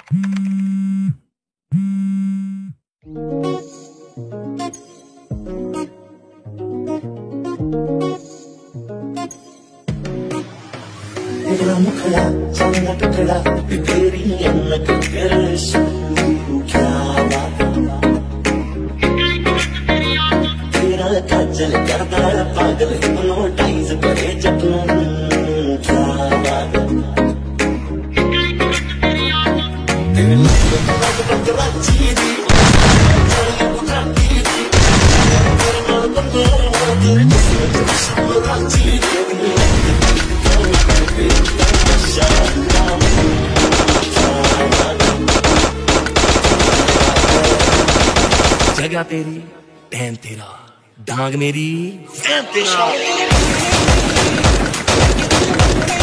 तेरा मुखड़ा चंगा टुकड़ा तेरी अनक तेरे क्या बात तेरा काजल करदा पागल हिप्नोटाइज करे जपनों क्या बात तेरे लग कराची दी तेरे नाल बंदे तेरे जिस्म कराची जगह तेरी टहन तेरा डांग मेरी फैन तेरा